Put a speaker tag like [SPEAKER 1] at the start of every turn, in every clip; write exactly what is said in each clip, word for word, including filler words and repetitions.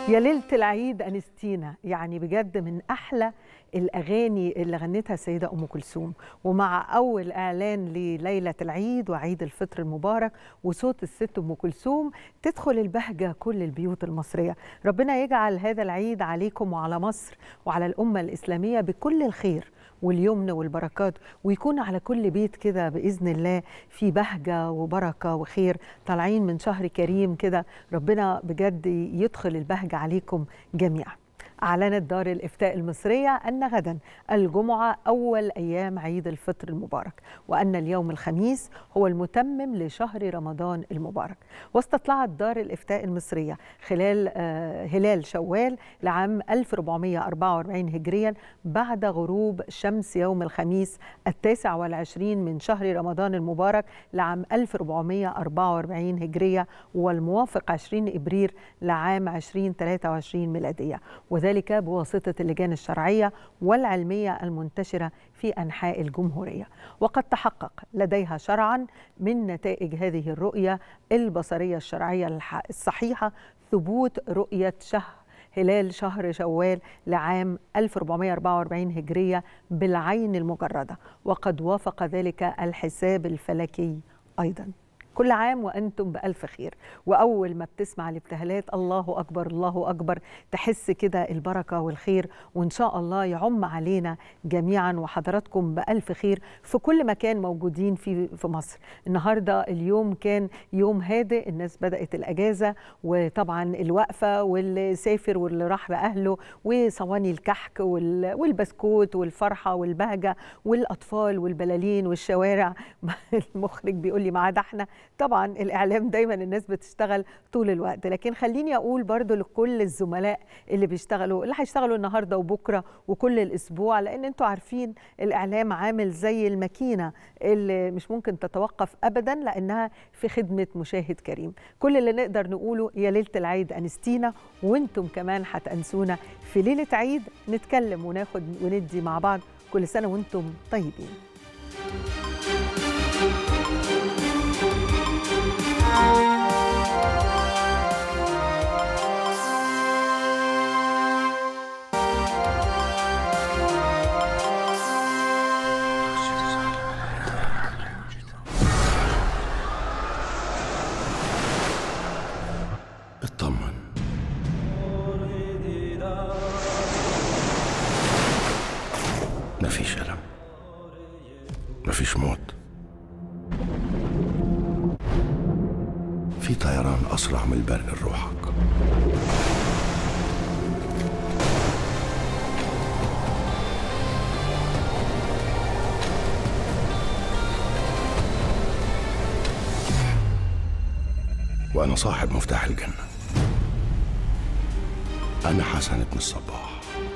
[SPEAKER 1] يا ليلة العيد أنستينا، يعني بجد من أحلى الأغاني اللي غنتها السيدة أم كلثوم. ومع أول إعلان لليلة العيد وعيد الفطر المبارك وصوت الست أم كلثوم تدخل البهجة كل البيوت المصرية. ربنا يجعل هذا العيد عليكم وعلى مصر وعلى الأمة الإسلامية بكل الخير واليمن والبركات، ويكون على كل بيت كده بإذن الله في بهجة وبركة وخير. طالعين من شهر كريم كده، ربنا بجد يدخل البهجة عليكم جميعا. أعلنت دار الإفتاء المصرية أن غدا الجمعة أول أيام عيد الفطر المبارك، وأن اليوم الخميس هو المتمم لشهر رمضان المبارك. واستطلعت دار الإفتاء المصرية خلال آه هلال شوال لعام ألف وأربعمائة وأربعة وأربعين هجريا بعد غروب شمس يوم الخميس التاسع والعشرين من شهر رمضان المبارك لعام ألف وأربعمائة وأربعة وأربعين هجرية، والموافق عشرين إبريل لعام ألفين وثلاثة وعشرين ميلادية، وذلك ذلك بواسطة اللجان الشرعية والعلمية المنتشرة في أنحاء الجمهورية. وقد تحقق لديها شرعا من نتائج هذه الرؤية البصرية الشرعية الصحيحة ثبوت رؤية شهر هلال شهر شوال لعام ألف وأربعمائة وأربعة وأربعين هجرية بالعين المجردة، وقد وافق ذلك الحساب الفلكي أيضا. كل عام وأنتم بألف خير. وأول ما بتسمع الابتهالات الله أكبر الله أكبر تحس كده البركة والخير، وإن شاء الله يعم علينا جميعا وحضراتكم بألف خير في كل مكان موجودين في في مصر. النهاردة اليوم كان يوم هادئ، الناس بدأت الأجازة، وطبعا الوقفة واللي سافر واللي راح لأهله وصواني الكحك والبسكوت والفرحة والبهجة والأطفال والبلالين والشوارع. المخرج بيقول لي ما عدا احنا، طبعا الإعلام دايما الناس بتشتغل طول الوقت، لكن خليني أقول برضو لكل الزملاء اللي بيشتغلوا اللي هيشتغلوا النهاردة وبكرة وكل الأسبوع، لأن انتوا عارفين الإعلام عامل زي الماكينة اللي مش ممكن تتوقف أبدا لأنها في خدمة مشاهد كريم. كل اللي نقدر نقوله يا ليلة العيد أنستينا، وانتم كمان هتأنسونا في ليلة عيد، نتكلم وناخد وندي مع بعض. كل سنة وانتم طيبين.
[SPEAKER 2] اطمن، مفيش ألم، مفيش موت، في طيران أسرع من البرق لروحك. وأنا صاحب مفتاح الجنة، أنا حسن بن الصباح.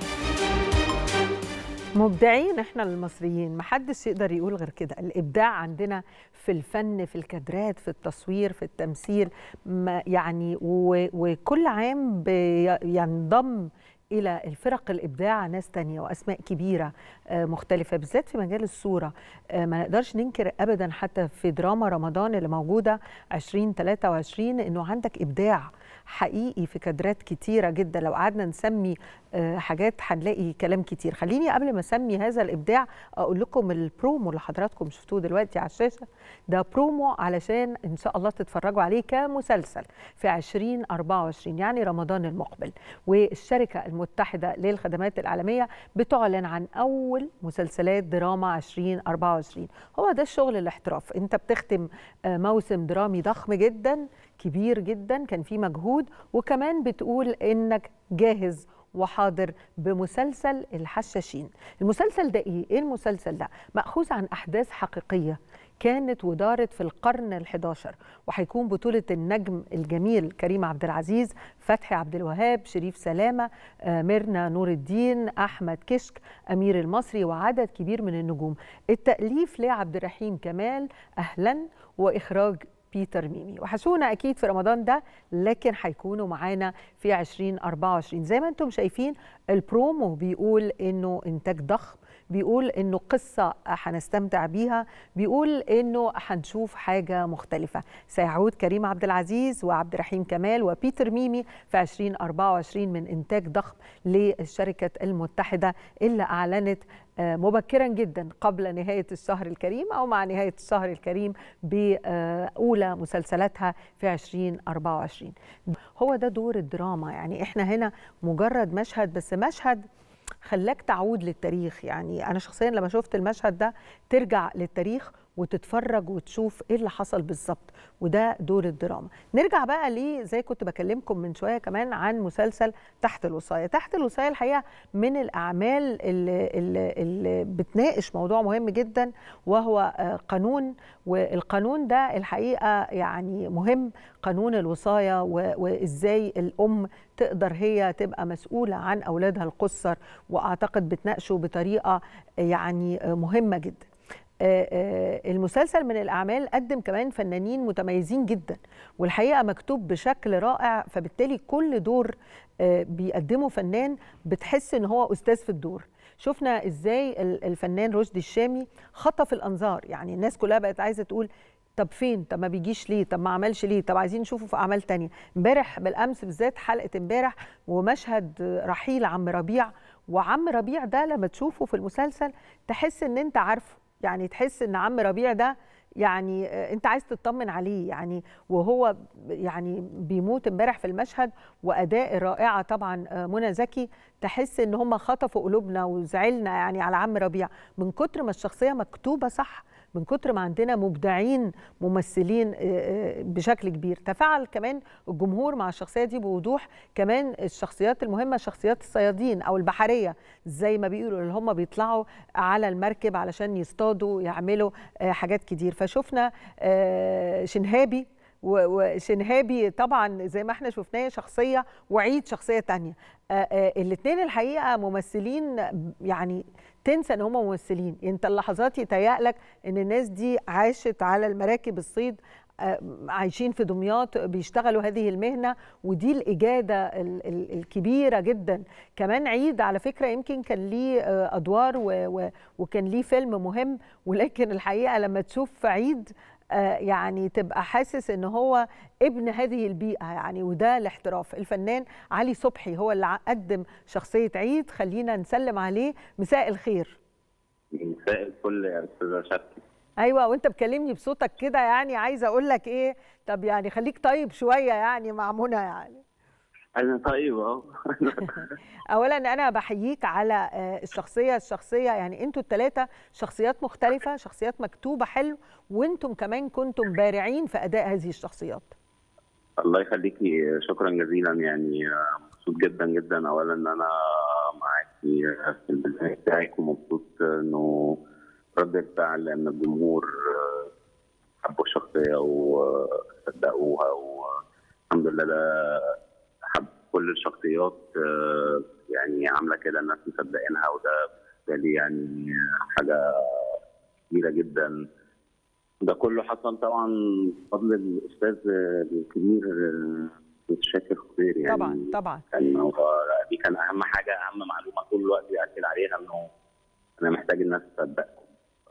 [SPEAKER 1] مبدعين احنا المصريين، محدش يقدر يقول غير كده. الابداع عندنا في الفن، في الكادرات، في التصوير، في التمثيل، يعني وكل عام بينضم إلى الفرق الإبداع ناس تانية وأسماء كبيرة مختلفة، بالذات في مجال الصورة. ما نقدرش ننكر أبدا حتى في دراما رمضان اللي موجودة ألفين وثلاثة وعشرين إنه عندك إبداع حقيقي في كادرات كتيرة جدا. لو قعدنا نسمي حاجات هنلاقي كلام كتير. خليني قبل ما أسمي هذا الإبداع أقول لكم البرومو اللي حضراتكم شفتوه دلوقتي على الشاشة. ده برومو علشان إن شاء الله تتفرجوا عليه كمسلسل في ألفين وأربعة وعشرين، يعني رمضان المقبل. والشركة المتحدة للخدمات الإعلامية بتعلن عن أول مسلسلات دراما ألفين وأربعة وعشرين. هو ده الشغل الاحتراف، أنت بتختم موسم درامي ضخم جدا كبير جدا كان فيه مجهود، وكمان بتقول إنك جاهز وحاضر بمسلسل الحشاشين. المسلسل ده إيه؟ إيه المسلسل ده؟ مأخوذ عن أحداث حقيقية كانت ودارت في القرن الحداشر، وهيكون بطولة النجم الجميل كريم عبد العزيز، فتحي عبد الوهاب، شريف سلامة، ميرنا نور الدين، أحمد كشك، أمير المصري، وعدد كبير من النجوم. التأليف لعبد الرحيم كمال أهلا، وإخراج بيتر ميمي. وحشونا أكيد في رمضان ده، لكن هيكونوا معانا في ألفين وأربعة وعشرين. زي ما انتم شايفين البرومو بيقول إنه إنتاج ضخم بيقول إنه قصة هنستمتع بيها، بيقول إنه هنشوف حاجة مختلفة. سيعود كريم عبد العزيز وعبد الرحيم كمال وبيتر ميمي في ألفين وأربعة وعشرين من إنتاج ضخم للشركة المتحدة اللي أعلنت مبكرا جدا قبل نهاية الشهر الكريم أو مع نهاية الشهر الكريم بأولى مسلسلاتها في ألفين وأربعة وعشرين. هو ده دور الدراما، يعني إحنا هنا مجرد مشهد، بس مشهد خلاك تعود للتاريخ. يعني أنا شخصيا لما شفت المشهد ده ترجع للتاريخ وتتفرج وتشوف ايه اللي حصل بالظبط، وده دور الدراما. نرجع بقى ليه زي كنت بكلمكم من شويه كمان عن مسلسل تحت الوصايه. تحت الوصايه الحقيقه من الاعمال اللي, اللي, اللي بتناقش موضوع مهم جدا، وهو قانون، والقانون ده الحقيقه يعني مهم، قانون الوصايه، وازاي الام تقدر هي تبقى مسؤوله عن اولادها القُصّر، واعتقد بتناقشه بطريقه يعني مهمه جدا. المسلسل من الأعمال قدم كمان فنانين متميزين جدا، والحقيقة مكتوب بشكل رائع، فبالتالي كل دور بيقدمه فنان بتحس ان هو أستاذ في الدور. شفنا ازاي الفنان رشدي الشامي خطف الأنظار، يعني الناس كلها بقت عايزة تقول طب فين، طب ما بيجيش ليه، طب ما عملش ليه، طب عايزين نشوفه في أعمال تانية. امبارح بالأمس بالذات حلقة امبارح ومشهد رحيل عم ربيع، وعم ربيع ده لما تشوفه في المسلسل تحس ان انت عارفه، يعني تحس ان عم ربيع ده يعني انت عايز تطمن عليه، يعني وهو يعني بيموت امبارح في المشهد، واداء رائعه طبعا منى زكي، تحس ان هم خطفوا قلوبنا وزعلنا يعني على عم ربيع من كتر ما الشخصيه مكتوبه صح، من كتر ما عندنا مبدعين ممثلين بشكل كبير. تفاعل كمان الجمهور مع الشخصيه دي بوضوح. كمان الشخصيات المهمه شخصيات الصيادين او البحريه زي ما بيقولوا، اللي هم بيطلعوا على المركب علشان يصطادوا يعملوا حاجات كتير. فشفنا شنهابي، وشنهابي طبعا زي ما احنا شفناه شخصيه، وعيد شخصيه تانية. الاثنين الحقيقه ممثلين يعني تنسى ان هم ممثلين، انت اللحظات يتهيألك ان الناس دي عاشت على المراكب الصيد، عايشين في دمياط بيشتغلوا هذه المهنه، ودي الاجاده الكبيره جدا. كمان عيد على فكره يمكن كان ليه ادوار وكان ليه فيلم مهم، ولكن الحقيقه لما تشوف عيد يعني تبقى حاسس ان هو ابن هذه البيئه، يعني وده الاحتراف. الفنان علي صبحي هو اللي قدم شخصيه عيد، خلينا نسلم عليه. مساء الخير.
[SPEAKER 3] مساء الفل يا استاذه شكري.
[SPEAKER 1] ايوه، وانت بكلمني بصوتك كده يعني عايزه اقول لك ايه، طب يعني خليك طيب شويه يعني مع منى. يعني
[SPEAKER 3] انا طيب اهو.
[SPEAKER 1] اولا انا بحييك على الشخصيه الشخصيه يعني انتوا الثلاثه شخصيات مختلفه، شخصيات مكتوبه حلو، وانتم كمان كنتم بارعين في اداء هذه الشخصيات.
[SPEAKER 3] الله يخليكي، شكرا جزيلا. يعني مبسوط جدا جدا اولا ان انا معاكي في البرنامج بتاعك، ومبسوط انه رد الفعل ان الجمهور حبوا الشخصيه وصدقوها، والحمد لله ده حب كل الشخصيات يعني عامله كده الناس مصدقينها، وده بالنسبه لي يعني حاجه كبيره جدا. ده كله حصل طبعا بفضل الاستاذ الكبير شاكر خضير. يعني
[SPEAKER 1] طبعا طبعا
[SPEAKER 3] كان هو دي كان اهم حاجه، اهم معلومه طول الوقت بياكد عليها، انه انا محتاج الناس تصدقكم.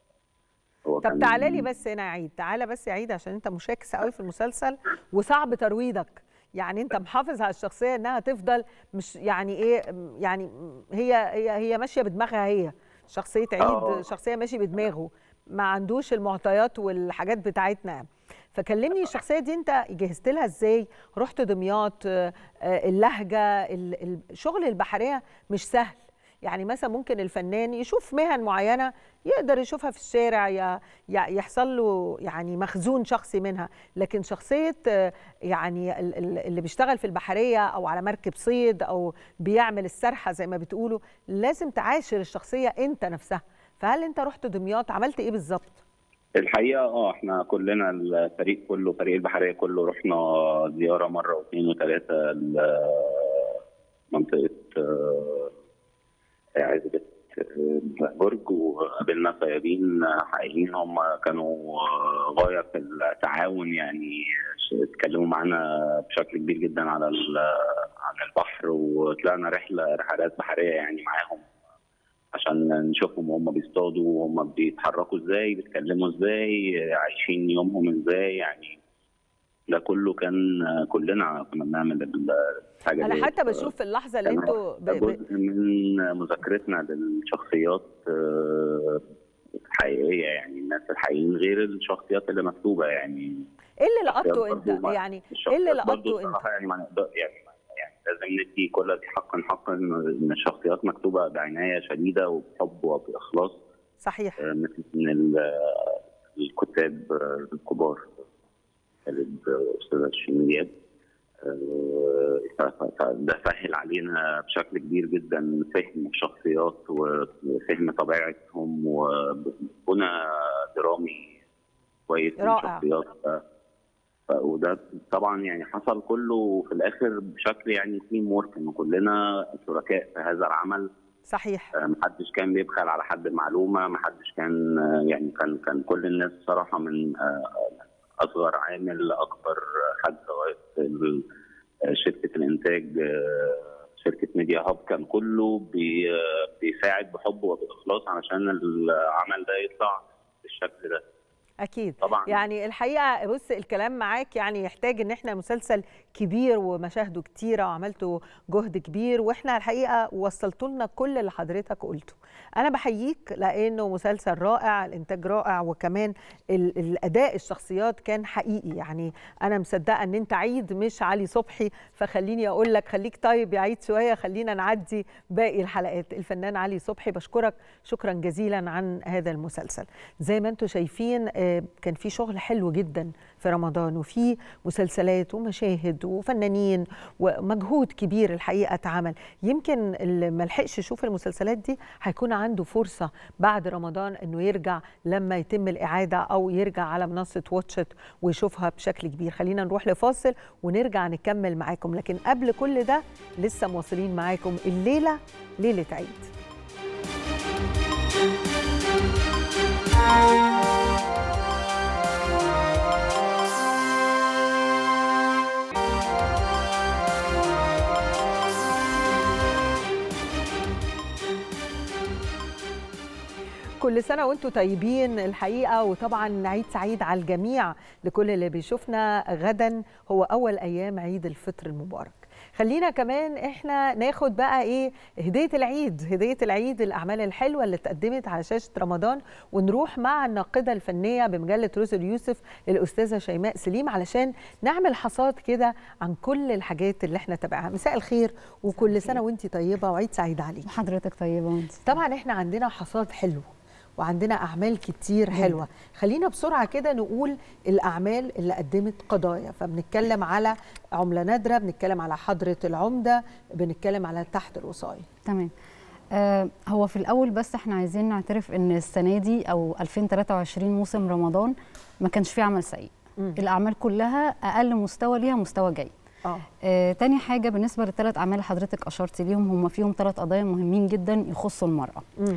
[SPEAKER 1] طب تعالى لي بس هنا يا عيد، تعالى بس يا عيد عشان انت مشاكس قوي في المسلسل وصعب ترويضك. يعني انت محافظ على الشخصيه انها تفضل مش يعني ايه، يعني هي هي هي ماشيه بدماغها، هي شخصيه عيد أوه. شخصيه ماشي بدماغه، ما عندوش المعطيات والحاجات بتاعتنا. فكلمني الشخصيه دي انت جهزت لها ازاي؟ رحت دمياط، اللهجه، الشغل البحريه مش سهل. يعني مثلا ممكن الفنان يشوف مهن معينه يقدر يشوفها في الشارع، يحصل له يعني مخزون شخصي منها، لكن شخصيه يعني اللي بيشتغل في البحريه او على مركب صيد او بيعمل السرحه زي ما بتقولوا، لازم تعاشر الشخصيه انت نفسها. فهل انت رحت دمياط، عملت ايه بالظبط؟
[SPEAKER 3] الحقيقه اه احنا كلنا الفريق كله، فريق البحريه كله، رحنا زياره مره واثنين وثلاثه لمنطقه عزبة برج، وقابلنا صيادين حقيقيين هم كانوا غايه في التعاون. يعني اتكلموا معانا بشكل كبير جدا على عن البحر، وطلعنا رحله رحلات بحريه يعني معاهم عشان نشوفهم وهم بيصطادوا وهم بيتحركوا ازاي، بيتكلموا ازاي، عايشين يومهم ازاي. يعني ده كله كان كلنا كنا بنعمل الحاجه دي.
[SPEAKER 1] انا حتى بشوف في اللحظه اللي انتوا ب...
[SPEAKER 3] جزء من مذاكرتنا للشخصيات الحقيقيه، يعني الناس الحقيقيين غير الشخصيات اللي مكتوبه. يعني
[SPEAKER 1] ايه اللي لقطته انت؟ يعني ايه اللي لقطته انت؟
[SPEAKER 3] يعني ما نقدر يعني يعني لازم ندي كل ذي حق حق ان الشخصيات مكتوبه بعنايه شديده وبحب وباخلاص.
[SPEAKER 1] صحيح.
[SPEAKER 3] مثل من الكتاب الكبار، الاستاذ شيرين دياب. ده سهل علينا بشكل كبير جدا فهم الشخصيات وفهم طبيعتهم وبنى درامي كويس للشخصيات. وده طبعا يعني حصل كله في الاخر بشكل يعني تيم ورك، ان كلنا شركاء في هذا العمل.
[SPEAKER 1] صحيح.
[SPEAKER 3] محدش كان بيبخل على حد معلومه، محدش كان يعني كان كان كل الناس صراحه من اصغر عامل لاكبر حد لغايه شركه الانتاج شركه ميديا هاب، كان كله بيساعد بحب وباخلاص علشان العمل ده يطلع بالشكل ده.
[SPEAKER 1] اكيد
[SPEAKER 3] طبعا.
[SPEAKER 1] يعني الحقيقه بص الكلام معاك يعني يحتاج ان احنا مسلسل كبير ومشاهده كتيره وعملتوا جهد كبير، واحنا الحقيقه وصلتوا لنا كل اللي حضرتك قلته. انا بحييك لانه مسلسل رائع، الانتاج رائع، وكمان الاداء الشخصيات كان حقيقي. يعني انا مصدقه ان انت عيد مش علي صبحي، فخليني اقول لك خليك طيب يا عيد شويه، خلينا نعدي باقي الحلقات. الفنان علي صبحي بشكرك شكرا جزيلا عن هذا المسلسل. زي ما انتم شايفين كان في شغل حلو جدا في رمضان، وفي مسلسلات ومشاهد وفنانين ومجهود كبير الحقيقه اتعمل. يمكن اللي ما لحقش يشوف المسلسلات دي هيكون عنده فرصه بعد رمضان انه يرجع لما يتم الاعاده او يرجع على منصه واتشت ويشوفها بشكل كبير. خلينا نروح لفاصل ونرجع نكمل معاكم، لكن قبل كل ده لسه مواصلين معاكم. الليله ليله عيد. كل سنة وانتم طيبين الحقيقة، وطبعا عيد سعيد على الجميع. لكل اللي بيشوفنا غدا هو أول أيام عيد الفطر المبارك. خلينا كمان احنا ناخد بقى ايه هدية العيد، هدية العيد الأعمال الحلوة اللي اتقدمت على شاشة رمضان، ونروح مع الناقدة الفنية بمجلة روز اليوسف الأستاذة شيماء سليم علشان نعمل حصاد كده عن كل الحاجات اللي احنا تابعها. مساء الخير وكل سنة وانتي طيبة وعيد سعيد عليك.
[SPEAKER 4] حضرتك طيبة وانتي.
[SPEAKER 1] طبعا احنا عندنا حصاد حلو وعندنا أعمال كتير حلوة. خلينا بسرعة كده نقول الأعمال اللي قدمت قضايا. فبنتكلم على عملة نادرة، بنتكلم على حضرة العمدة، بنتكلم على تحت الوصاية.
[SPEAKER 4] تمام. آه هو في الأول بس احنا عايزين نعترف إن السنة دي أو ألفين وثلاثة وعشرين موسم رمضان ما كانش فيه عمل سيء. م. الأعمال كلها أقل مستوى ليها مستوى جيد. آه. آه تاني حاجة بالنسبة للثلاث أعمال اللي حضرتك أشرت ليهم، هم فيهم ثلاث قضايا مهمين جدا يخصوا المرأة. م.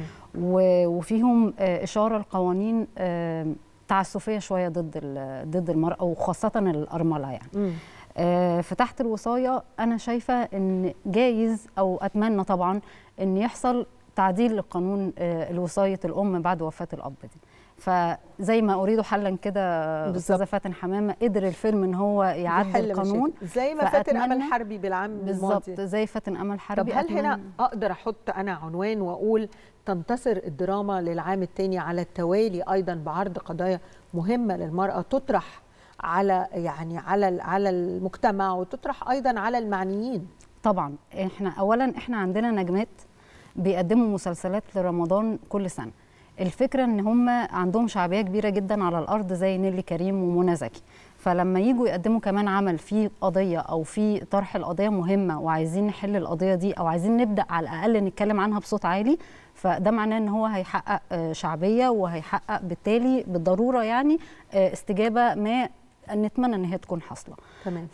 [SPEAKER 4] وفيهم آه إشارة لقوانين آه تعسفية شوية ضد ضد المرأة وخاصة الأرملة يعني. م. آه في تحت الوصاية أنا شايفة إن جايز أو أتمنى طبعا إن يحصل تعديل لقانون آه الوصاية الأم بعد وفاة الأب دي. فزي ما اريد حلا كده استاذه فاتن حمامه قدر الفيلم ان هو يعدل القانون
[SPEAKER 1] زي ما فاتن امل حربي بالعام الماضي
[SPEAKER 4] بالظبط زي فاتن امل حربي.
[SPEAKER 1] طب هل هنا اقدر احط انا عنوان واقول تنتصر الدراما للعام الثاني على التوالي ايضا بعرض قضايا مهمه للمراه تطرح على يعني على على المجتمع وتطرح ايضا على المعنيين؟
[SPEAKER 4] طبعا احنا اولا احنا عندنا نجمات بيقدموا مسلسلات لرمضان كل سنه. الفكرة ان هم عندهم شعبية كبيرة جدا على الارض زي نيلي كريم ومنى زكي، فلما يجوا يقدموا كمان عمل فيه قضية او فيه طرح القضية مهمة وعايزين نحل القضية دي او عايزين نبدأ على الاقل نتكلم عنها بصوت عالي، فده معناه ان هو هيحقق شعبية وهيحقق بالتالي بالضرورة يعني استجابة ما نتمنى ان هي تكون حاصلة.
[SPEAKER 1] تمام.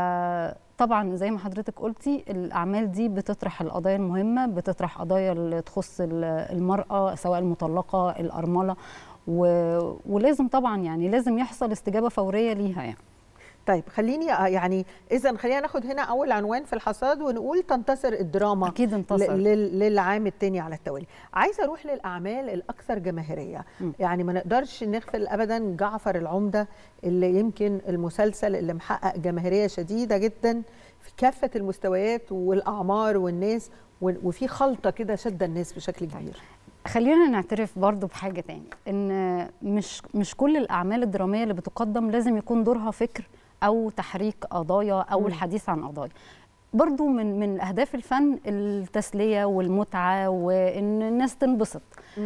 [SPEAKER 4] فطبعا زي ما حضرتك قلتي الاعمال دي بتطرح القضايا المهمه، بتطرح قضايا اللي تخص المراه سواء المطلقه الارمله و... ولازم طبعا يعني لازم يحصل استجابه فوريه ليها يعني.
[SPEAKER 1] طيب خليني يعني اذا خلينا ناخد هنا اول عنوان في الحصاد ونقول تنتصر الدراما
[SPEAKER 4] اكيد انتصر
[SPEAKER 1] للعام الثاني على التوالي. عايزه اروح للاعمال الاكثر جماهيريه، م. يعني ما نقدرش نغفل ابدا جعفر العمده اللي يمكن المسلسل اللي محقق جماهيريه شديده جدا في كافه المستويات والاعمار والناس، وفي خلطه كده شاده الناس بشكل كبير.
[SPEAKER 4] خلينا نعترف برضو بحاجه تاني، ان مش مش كل الاعمال الدراميه اللي بتقدم لازم يكون دورها فكر او تحريك قضايا او م. الحديث عن قضايا. برضو من من اهداف الفن التسليه والمتعه وان الناس تنبسط.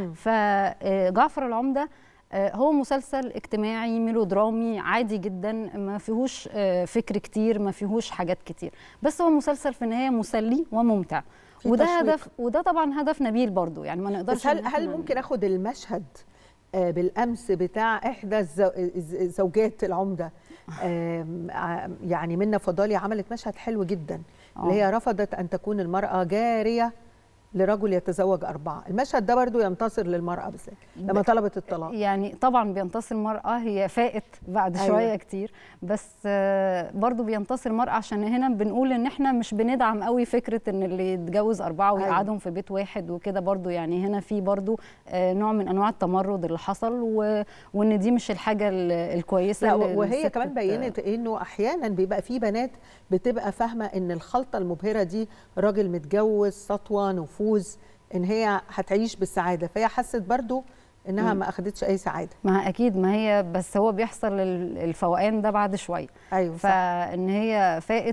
[SPEAKER 4] فجعفر العمده هو مسلسل اجتماعي ميلودرامي عادي جدا، ما فيهوش فكر كتير، ما فيهوش حاجات كتير، بس هو مسلسل في النهايه مسلي وممتع، وده تشويق. هدف، وده طبعا هدف نبيل برضو، يعني ما نقدرش.
[SPEAKER 1] بس هل هل ممكن اخد المشهد بالامس بتاع احدى زوجات العمده، يعني منى فضالي عملت مشهد حلو جدا اللي هي رفضت ان تكون المراه جاريه لرجل يتزوج أربعة. المشهد ده برضو ينتصر للمرأة بالذات لما طلبت الطلاق.
[SPEAKER 4] يعني طبعا بينتصر المرأة، هي فائت بعد أيوة. شوية كتير، بس برضو بينتصر المرأة عشان هنا بنقول ان احنا مش بندعم قوي فكرة ان اللي يتجوز أربعة ويقعدهم أيوة. في بيت واحد وكده، برضو يعني هنا في برضو نوع من انواع التمرد اللي حصل، و... وان دي مش الحاجة الكويسة.
[SPEAKER 1] لا، وهي كمان بينت انه احيانا بيبقى في بنات بتبقى فاهمة ان الخلطة المبهرة دي راجل متجوز سطوة نفوذ ان هي هتعيش بالسعاده، فهي حست برضو انها م. ما اخدتش اي سعاده.
[SPEAKER 4] ما اكيد، ما هي بس هو بيحصل الفوقان ده بعد شويه.
[SPEAKER 1] ايوه صح.
[SPEAKER 4] فان هي فاقت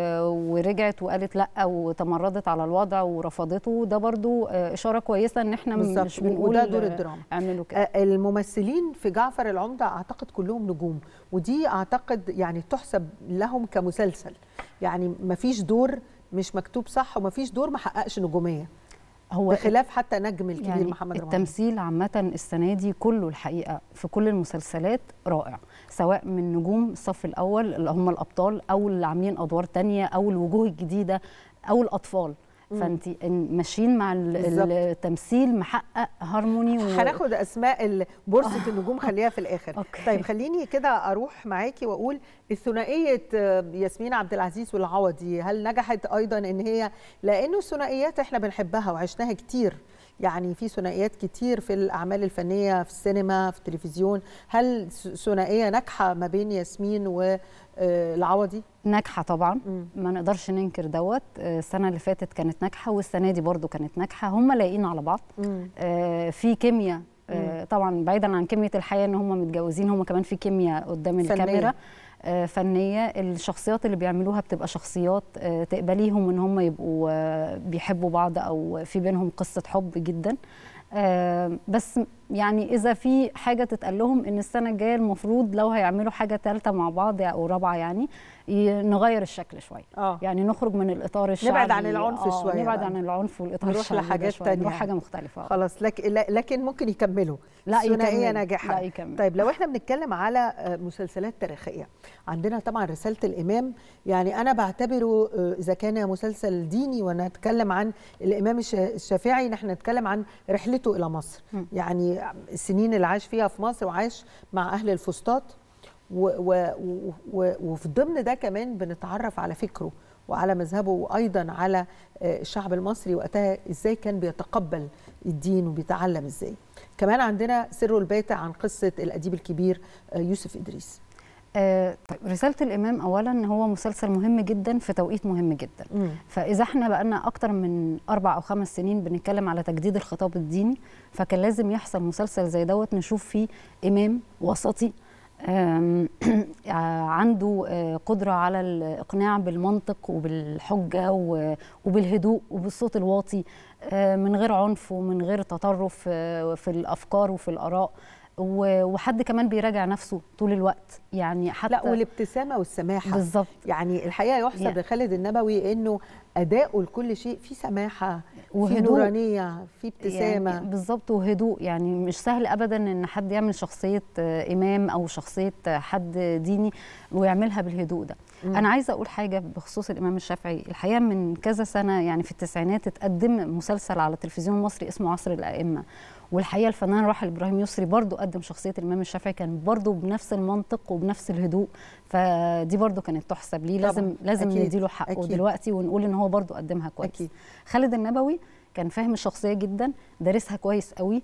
[SPEAKER 4] ورجعت وقالت لا وتمردت على الوضع ورفضته، ده برضو اشاره كويسه ان احنا بالزبط. مش بنقول
[SPEAKER 1] وده دور الدراما.
[SPEAKER 4] اعملوا كده.
[SPEAKER 1] الممثلين في جعفر العمده اعتقد كلهم نجوم، ودي اعتقد يعني تحسب لهم كمسلسل، يعني ما فيش دور مش مكتوب صح وما فيش دور ما حققش نجوميه، هو بخلاف حتى نجم الكبير يعني محمد رمضان.
[SPEAKER 4] التمثيل عامة السنة دي كله الحقيقة في كل المسلسلات رائع، سواء من نجوم الصف الأول اللي هم الأبطال أو اللي عاملين أدوار تانية أو الوجوه الجديدة أو الأطفال. فانت ماشيين مع التمثيل محقق هارموني.
[SPEAKER 1] و... هناخد اسماء بورصه النجوم خليها في الاخر.
[SPEAKER 4] أوكي.
[SPEAKER 1] طيب خليني كده اروح معاكي واقول الثنائيه ياسمين عبد العزيز والعوضي، هل نجحت ايضا ان هي، لانه الثنائيات احنا بنحبها وعشناها كتير، يعني في ثنائيات كتير في الاعمال الفنيه في السينما في التلفزيون، هل ثنائيه ناجحه ما بين ياسمين والعوضي؟
[SPEAKER 4] ناجحه طبعا. م. ما نقدرش ننكر دوت، السنه اللي فاتت كانت ناجحه والسنه دي برضو كانت ناجحه، هم لايقين على بعض. آه في كيمياء، آه طبعا بعيدا عن كيمياء الحياه ان هم متجوزين، هم كمان في كيمياء قدام فنية. الكاميرا آه فنيه، الشخصيات اللي بيعملوها بتبقى شخصيات آه تقبليهم ان هم يبقوا آه بيحبوا بعض او في بينهم قصه حب جدا. آه بس يعني اذا في حاجه تتقال لهم ان السنه الجايه المفروض لو هيعملوا حاجه ثالثه مع بعض او رابعه يعني نغير الشكل شويه.
[SPEAKER 1] آه.
[SPEAKER 4] يعني نخرج من الاطار الشعبي،
[SPEAKER 1] نبعد عن العنف
[SPEAKER 4] آه
[SPEAKER 1] شويه،
[SPEAKER 4] نبعد عن العنف والاطار
[SPEAKER 1] نروح
[SPEAKER 4] الشعبي،
[SPEAKER 1] لحاجات ثانيه،
[SPEAKER 4] نروح حاجه مختلفه.
[SPEAKER 1] خلاص. لكن لكن ممكن يكملوا.
[SPEAKER 4] لا
[SPEAKER 1] ثنائيه ناجحه.
[SPEAKER 4] لا يكمل.
[SPEAKER 1] طيب لو احنا بنتكلم على مسلسلات تاريخيه، عندنا طبعا رساله الامام، يعني انا بعتبره اذا كان مسلسل ديني ونتكلم عن الامام الشافعي، نحن نتكلم عن رحلته الى مصر. م. يعني السنين اللي عاش فيها في مصر وعاش مع اهل الفسطاط، و و و وفي ضمن ده كمان بنتعرف على فكره وعلى مذهبه، وايضا على الشعب المصري وقتها ازاي كان بيتقبل الدين وبيتعلم ازاي. كمان عندنا سر الباتع عن قصه الاديب الكبير يوسف ادريس.
[SPEAKER 4] آه طيب، رساله الامام اولا هو مسلسل مهم جدا في توقيت مهم جدا. م. فاذا احنا بقالنا اكتر من اربع او خمس سنين بنتكلم على تجديد الخطاب الديني، فكان لازم يحصل مسلسل زي دوت نشوف فيه امام وسطي عنده قدرة على الإقناع بالمنطق وبالحجة وبالهدوء وبالصوت الواطي، من غير عنف ومن غير تطرف في الأفكار وفي الآراء، وحد كمان بيراجع نفسه طول الوقت، يعني حتى
[SPEAKER 1] لا والابتسامة والسماحة
[SPEAKER 4] بالظبط.
[SPEAKER 1] يعني الحقيقة يحسب يعني لخالد النبوي إنه أداؤه لكل شيء في سماحة
[SPEAKER 4] وهدوء،
[SPEAKER 1] في نورانية، في ابتسامة،
[SPEAKER 4] يعني بالظبط، وهدوء. يعني مش سهل أبدا إن حد يعمل شخصية إمام أو شخصية حد ديني ويعملها بالهدوء ده. مم. انا عايزه اقول حاجه بخصوص الامام الشافعي. الحقيقه من كذا سنه يعني في التسعينات اتقدم مسلسل على التلفزيون المصري اسمه عصر الائمه، والحقيقه الفنان الراحل ابراهيم يسري برضو قدم شخصيه الامام الشافعي، كان برضو بنفس المنطق وبنفس الهدوء، فدي برضو كانت تحسب ليه. لازم لازم نديله حقه أكيد. دلوقتي ونقول ان هو برضو قدمها كويس. أكيد. خالد النبوي كان فاهم الشخصيه جدا، دارسها كويس قوي،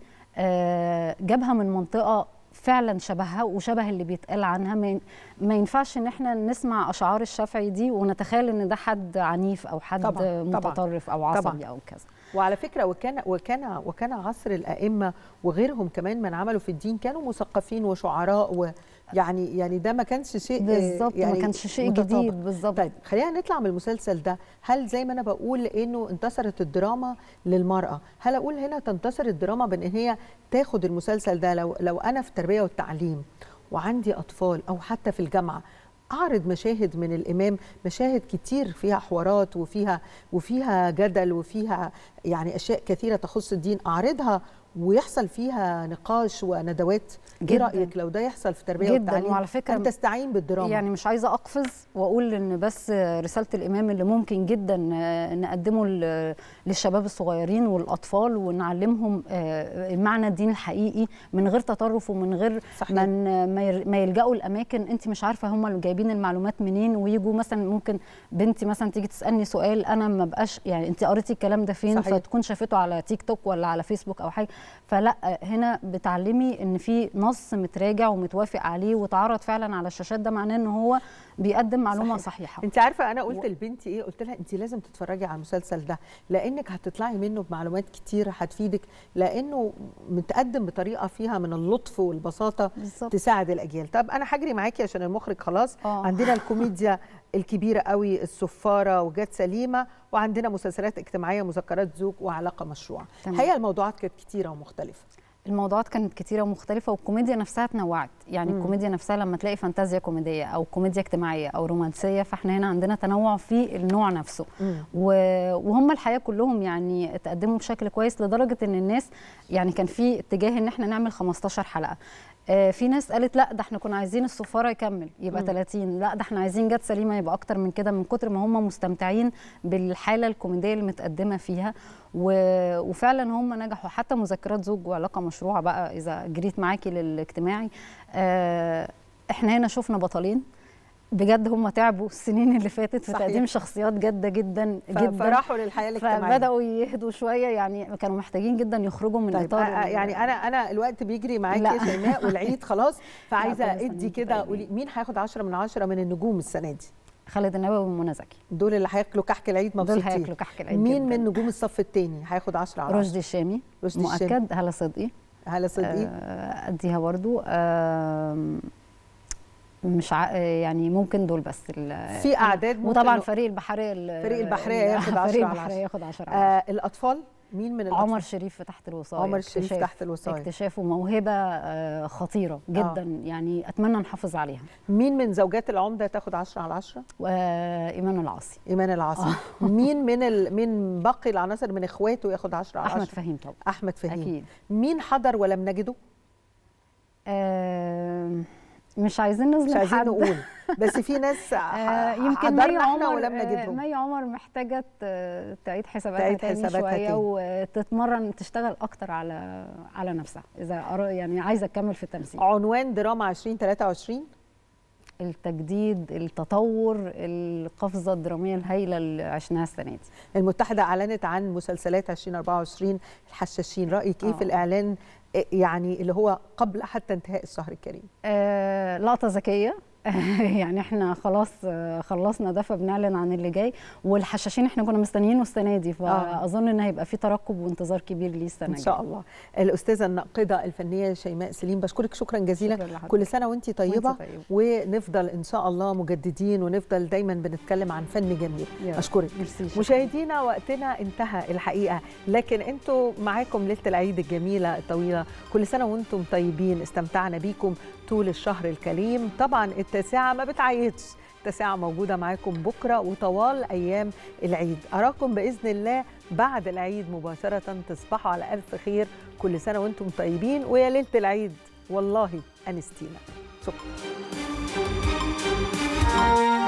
[SPEAKER 4] آه جابها من منطقه فعلا شبهها وشبه اللي بيتقال عنها. ما ينفعش ان احنا نسمع اشعار الشافعي دي ونتخيل ان ده حد عنيف او حد طبعًا متطرف او عصبي طبعًا. او كذا.
[SPEAKER 1] وعلى فكره وكان وكان وكان عصر الائمه وغيرهم كمان من عملوا في الدين كانوا مثقفين وشعراء، ويعني يعني ده ما كانش شيء
[SPEAKER 4] بالظبط،
[SPEAKER 1] يعني
[SPEAKER 4] ما كانش شيء جديد بالظبط.
[SPEAKER 1] طيب خلينا نطلع من المسلسل ده. هل زي ما انا بقول انه انتصرت الدراما للمراه، هل اقول هنا تنتصر الدراما بان هي تاخد المسلسل ده؟ لو لو انا في التربيه والتعليم وعندي اطفال او حتى في الجامعه أعرض مشاهد من الإمام، مشاهد كتير فيها حوارات وفيها وفيها جدل وفيها يعني أشياء كثيرة تخص الدين، أعرضها ويحصل فيها نقاش وندوات. ايه رايك لو ده يحصل في التربيه والتعليم؟
[SPEAKER 4] وعلى فكره
[SPEAKER 1] انت تستعين بالدراما.
[SPEAKER 4] يعني مش عايزه اقفز واقول ان بس رساله الامام اللي ممكن جدا نقدمه للشباب الصغيرين والاطفال ونعلمهم معنى الدين الحقيقي من غير تطرف ومن غير من ما يلجأوا الاماكن انت مش عارفه هم اللي جايبين المعلومات منين، ويجوا مثلا ممكن بنتي مثلا تيجي تسالني سؤال انا ما بقاش يعني انت قريتي الكلام ده فين؟ صحيح. فتكون شافته على تيك توك ولا على فيسبوك او حاجه. فلا، هنا بتعلمي ان في نص متراجع ومتوافق عليه وتعرض فعلا على الشاشات، ده معناه ان هو بيقدم معلومه صحيح. صحيحه.
[SPEAKER 1] انت عارفه انا قلت و... لبنتي ايه؟ قلت لها انت لازم تتفرجي على المسلسل ده لانك هتطلعي منه بمعلومات كتير هتفيدك، لانه متقدم بطريقه فيها من اللطف والبساطه بالزبط. تساعد الاجيال. طب انا هجري معاكي عشان المخرج خلاص. أوه. عندنا الكوميديا الكبيره قوي، الصفاره وجات سليمه، وعندنا مسلسلات اجتماعيه، مذكرات زوج وعلاقه مشروعه. الحقيقه الموضوعات كانت كتيره ومختلفه.
[SPEAKER 4] الموضوعات كانت كتيره ومختلفه والكوميديا نفسها اتنوعت، يعني مم. الكوميديا نفسها لما تلاقي فانتازيا كوميديه او كوميديا اجتماعيه او رومانسيه، فاحنا هنا عندنا تنوع في النوع نفسه. وهم الحقيقه كلهم يعني اتقدموا بشكل كويس لدرجه ان الناس يعني كان في اتجاه ان احنا نعمل خمستاشر حلقه. آه في ناس قالت لا ده احنا كنا عايزين الصفاره يكمل يبقى مم. ثلاثين، لا ده احنا عايزين جت سليمه يبقى اكتر من كده، من كتر ما هم مستمتعين بالحاله الكوميديه اللي متقدمه فيها. وفعلا هم نجحوا. حتى مذكرات زوج وعلاقه مشروعه بقى اذا جريت معاكي للاجتماعي، آه احنا هنا شفنا بطلين بجد هم تعبوا السنين اللي فاتت في تقديم شخصيات جاده جدا جدا،
[SPEAKER 1] فراحوا للحياه الاجتماعيه،
[SPEAKER 4] فبداوا يهدوا شويه، يعني كانوا محتاجين جدا يخرجوا من
[SPEAKER 1] طيب
[SPEAKER 4] اطار.
[SPEAKER 1] يعني انا انا الوقت بيجري معاكي يا شيماء والعيد خلاص، فعايزه ادي كده قولي مين هياخد عشرة من عشرة من النجوم السنه دي؟
[SPEAKER 4] خالد النبوي ومنى زكي،
[SPEAKER 1] دول اللي هياكلوا كحك العيد مبسوطين.
[SPEAKER 4] دول هياكلوا كحك العيد.
[SPEAKER 1] مين جداً. من نجوم الصف الثاني هياخد عشرة على عشرة؟
[SPEAKER 4] رشدي الشامي
[SPEAKER 1] رشدي
[SPEAKER 4] مؤكد الشامي. هالة صدقي
[SPEAKER 1] هالة صدقي
[SPEAKER 4] آه اديها برضو. آه مش ع... يعني ممكن دول بس
[SPEAKER 1] في اعداد.
[SPEAKER 4] وطبعا فريق البحريه
[SPEAKER 1] فريق البحريه ياخد عشرة على عشرة.
[SPEAKER 4] ياخد عشرة
[SPEAKER 1] على عشرة. آه الاطفال مين من الأطفال؟
[SPEAKER 4] عمر شريف تحت الوصايه.
[SPEAKER 1] عمر شريف تحت الوصايه
[SPEAKER 4] اكتشافه موهبه آه خطيره جدا. آه. يعني اتمنى نحافظ عليها.
[SPEAKER 1] مين من زوجات العمده تاخد عشرة على عشرة؟
[SPEAKER 4] وايمان العاصي.
[SPEAKER 1] ايمان العاصي. آه. مين من ال... من باقي العناصر من اخواته ياخد عشرة على عشرة؟
[SPEAKER 4] احمد فهيم طبعا.
[SPEAKER 1] احمد فهيم
[SPEAKER 4] اكيد.
[SPEAKER 1] مين حضر ولم نجده؟
[SPEAKER 4] آه مش عايزين نظلم
[SPEAKER 1] مش عايزين
[SPEAKER 4] حد.
[SPEAKER 1] نقول بس في ناس
[SPEAKER 4] آه يمكن مي عمر ولم نجدهم. مي عمر محتاجه تعيد حساباتها
[SPEAKER 1] تعيد
[SPEAKER 4] تاني
[SPEAKER 1] حساباتها
[SPEAKER 4] شويه
[SPEAKER 1] تاني.
[SPEAKER 4] وتتمرن تشتغل اكتر على على نفسها اذا يعني عايزه تكمل في التمثيل.
[SPEAKER 1] عنوان دراما عشرين ثلاثة وعشرين؟
[SPEAKER 4] التجديد، التطور، القفزه الدراميه الهائله اللي عشناها السنه دي.
[SPEAKER 1] المتحده اعلنت عن مسلسلات عشرين أربعة وعشرين الحشاشين، رايك ايه
[SPEAKER 4] آه.
[SPEAKER 1] في الاعلان يعني اللي هو قبل حتى انتهاء الشهر الكريم؟
[SPEAKER 4] آه لقطه ذكيه يعني احنا خلاص خلصنا ده فبنعلن عن اللي جاي، والحشاشين احنا كنا مستنيينه السنه دي، فاظن ان هيبقى في ترقب وانتظار كبير ليه السنه
[SPEAKER 1] ان شاء الله. الاستاذه الناقده الفنيه شيماء سليم، بشكرك شكرا جزيلا.
[SPEAKER 4] شكرا
[SPEAKER 1] كل سنه وانت طيبه.
[SPEAKER 4] وانت طيب.
[SPEAKER 1] ونفضل ان شاء الله مجددين ونفضل دايما بنتكلم عن فن جميل. اشكرك. مشاهدينا وقتنا انتهى الحقيقه، لكن انتوا معاكم ليله العيد الجميله الطويله، كل سنه وانتم طيبين. استمتعنا بيكم طول الشهر الكريم. طبعا التاسعه ما بتعيطش، التاسعه موجوده معاكم بكره وطوال ايام العيد. اراكم باذن الله بعد العيد مباشره. تصبحوا على الف خير، كل سنه وانتم طيبين، ويا ليله العيد والله انستينا. شكرا.